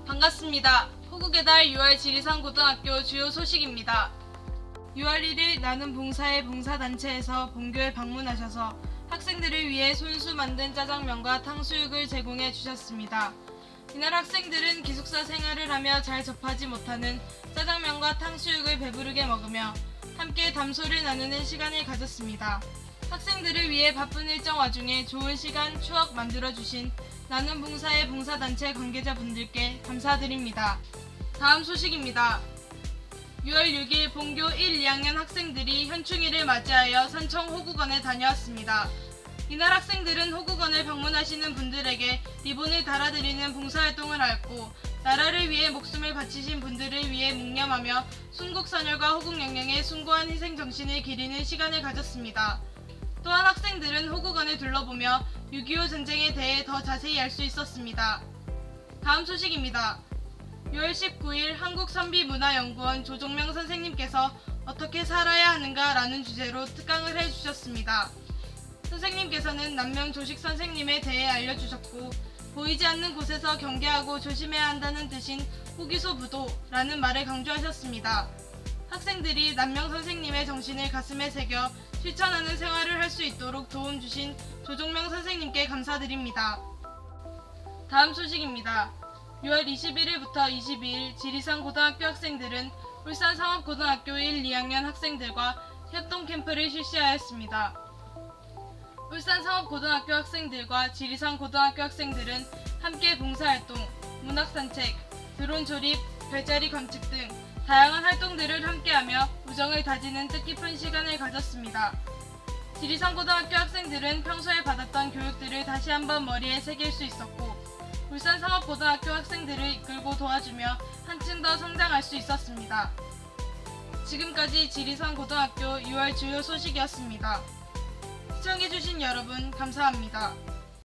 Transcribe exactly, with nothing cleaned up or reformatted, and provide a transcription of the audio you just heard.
반갑습니다. 호국의 달 유월 지리산고등학교 주요 소식입니다. 유월 일일 나눔 봉사의 봉사단체에서 본교에 방문하셔서 학생들을 위해 손수 만든 짜장면과 탕수육을 제공해 주셨습니다. 이날 학생들은 기숙사 생활을 하며 잘 접하지 못하는 짜장면과 탕수육을 배부르게 먹으며 함께 담소를 나누는 시간을 가졌습니다. 학생들을 위해 바쁜 일정 와중에 좋은 시간, 추억 만들어주신 나눔 봉사의 봉사단체 관계자분들께 감사드립니다. 다음 소식입니다. 유월 육일 본교 일, 이학년 학생들이 현충일을 맞이하여 산청 호국원에 다녀왔습니다. 이날 학생들은 호국원을 방문하시는 분들에게 리본을 달아드리는 봉사활동을 하였고, 나라를 위해 목숨을 바치신 분들을 위해 묵념하며 순국선열과 호국영령의 숭고한 희생정신을 기리는 시간을 가졌습니다. 또한 학생들은 호국원을 둘러보며 육이오 전쟁에 대해 더 자세히 알 수 있었습니다. 다음 소식입니다. 유월 십구일 한국선비문화연구원 조종명 선생님께서 어떻게 살아야 하는가 라는 주제로 특강을 해주셨습니다. 선생님께서는 남명 조식 선생님에 대해 알려주셨고, 보이지 않는 곳에서 경계하고 조심해야 한다는 뜻인 호기소 부도라는 말을 강조하셨습니다. 학생들이 남명 선생님의 정신을 가슴에 새겨 실천하는 생활을 할 수 있도록 도움 주신 조종명 선생님께 감사드립니다. 다음 소식입니다. 유월 이십일일부터 이십이일 지리산 고등학교 학생들은 울산 상업고등학교 일, 이학년 학생들과 협동 캠프를 실시하였습니다. 울산 상업고등학교 학생들과 지리산 고등학교 학생들은 함께 봉사활동, 문학산책, 드론 조립, 별자리 관측 등 다양한 활동들을 함께하며 우정을 다지는 뜻깊은 시간을 가졌습니다. 지리산고등학교 학생들은 평소에 받았던 교육들을 다시 한번 머리에 새길 수 있었고, 울산상업고등학교 학생들을 이끌고 도와주며 한층 더 성장할 수 있었습니다. 지금까지 지리산고등학교 유월 주요 소식이었습니다. 시청해주신 여러분 감사합니다.